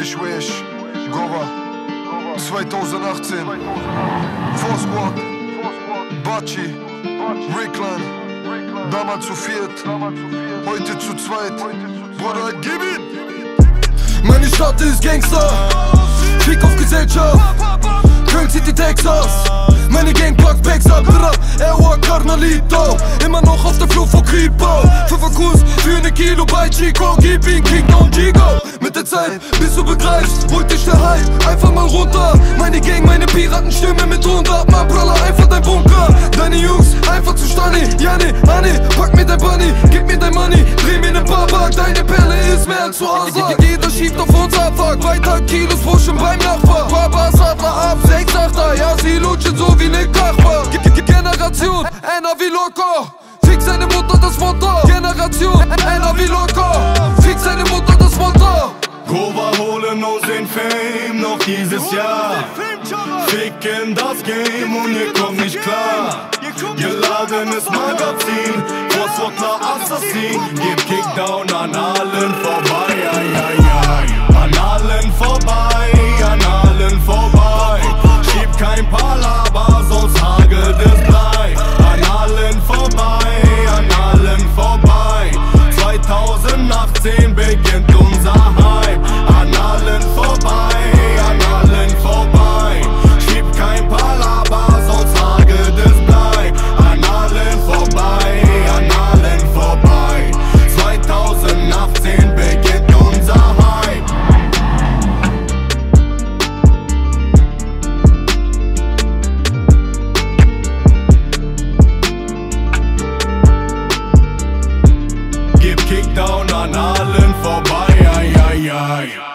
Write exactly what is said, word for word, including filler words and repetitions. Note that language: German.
Ich wish, Gova, zweitausendachtzehn, Four Squad, Bachi, Rickland, damals zu viert, heute zu zweit, Bruder, gib ihn! Meine Stadt ist Gangster, Krieg auf Gesellschaft, Köln City, Texas. Meine Gang packt Packs ab, R O A Carnalito, immer noch auf der Flucht vor Kripo. Fünfer Kurs für ne Kilo bei Chico, gib ihn Kickdown Gigo. Mit der Zeit, bis du begreifst, holt dich der Hype einfach mal runter. Meine Gang, meine Piratenstimme mit hundert Mal praller einfach dein Bunker. Deine Jungs, einfach zu Stani, Jani, Ani, pack mir dein Bunny, gib mir dein Money, dreh mir ne Babak, deine Perle ist mehr als zu Hause. Jeder schiebt auf uns Abfuck, weiter Kilos pushen beim Nachbar. Babas Adler ab, sechs Achter, ja sie lutschen so wie ne Kachbar. Generation, einer wie locker, fick seine Mutter das Motto. Generation, einer wie locker, fick seine Mutter das Motto. Gova holen uns den Fame noch dieses Jahr. Ficken das Game und ihr kommt nicht klar. Geladenes Magazin, Force-Wodler Assassin. Gib Kickdown an allen vorbei, ai, ai, ai. An allen vorbei, an allen vorbei. Schieb kein Palaber, sonst hagelt es Blei. An allen vorbei, an allen vorbei. zweitausendachtzehn beginnt unser Hype. An allen vorbei, an allen vorbei. Schieb kein Palaber, sonst hagelt es Blei. An allen vorbei, an allen vorbei. zweitausendachtzehn beginnt unser Hype. Gib Kickdown an allen vorbei, ai, ai, ai.